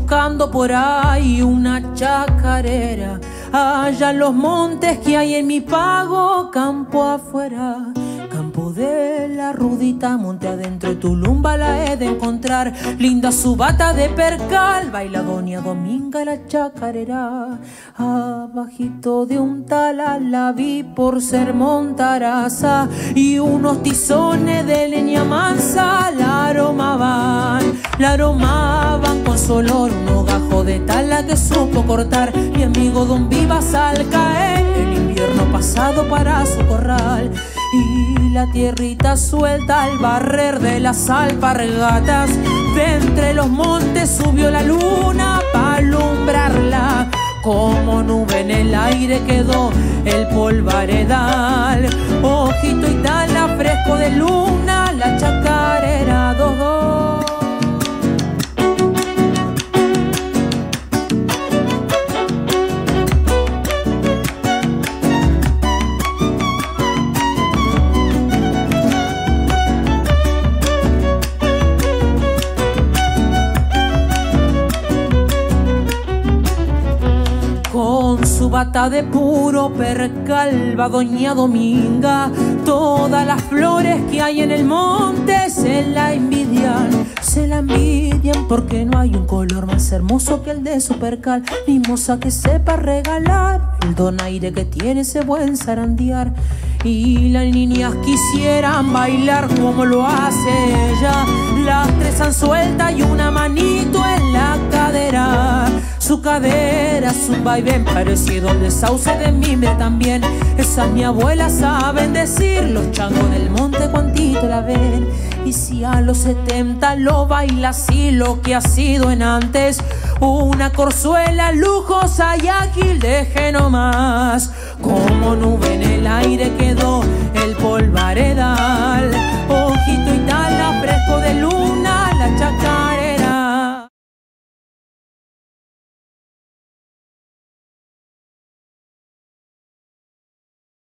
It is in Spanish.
buscando por ahí una chacarera, allá en los montes que hay en mi pago, campo afuera. Campo de la Rudita, monte adentro de Tulumba la he de encontrar. Linda su bata de percal, baila doña Dominga la chacarera. Abajito de un talal la vi por ser montaraza, y unos tizones de leña mansa la aromaban con su olor. Un hogajo de tala que supo cortar mi amigo Don Vivas al caer el invierno pasado para su corral. Y la tierrita suelta al barrer de las alpargatas, de entre los montes subió la luna para alumbrarla. Como nube en el aire quedó el polvaredal, ojito y tala fresco de luna, la chacarera dos. Su bata de puro percal va doña Dominga, todas las flores que hay en el monte se la envidian porque no hay un color más hermoso que el de su percal, ni moza que sepa regalar el donaire que tiene ese buen zarandear. Y las niñas quisieran bailar como lo hace ella, las tres han suelta y una manito en la cadera. Su cadera es un vaivén parecido al de sauce de mimbre también. Esas mi abuela saben decir, los changos del monte cuantito la ven. Y si a los 70 lo baila así, lo que ha sido en antes una corzuela lujosa y ágil, deje nomás. Como nube en el aire quedó el polvaredal.